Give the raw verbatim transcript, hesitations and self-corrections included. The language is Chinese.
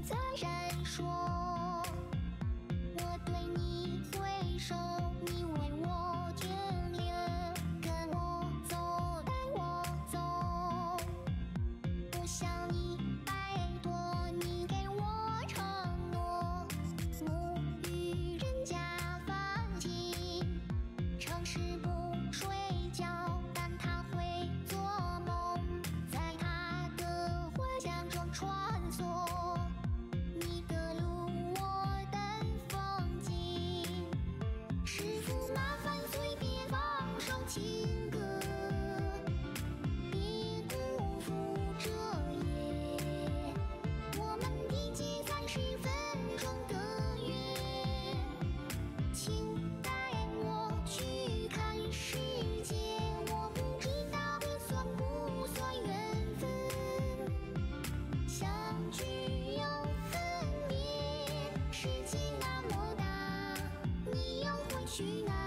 在闪烁。我对你挥手，你为我眷恋，跟我走，带我走。不想你拜托你给我承诺，沐浴人家放晴，城市不睡觉，但他会做梦，在他的幻想中穿梭。你的路，我的风景，师傅麻烦随便放首情歌，别辜负这夜，我们的结三十分钟的约。请带我去看世界，我不知道这算不算缘分。相聚又分别，世界那么大，你又会去哪？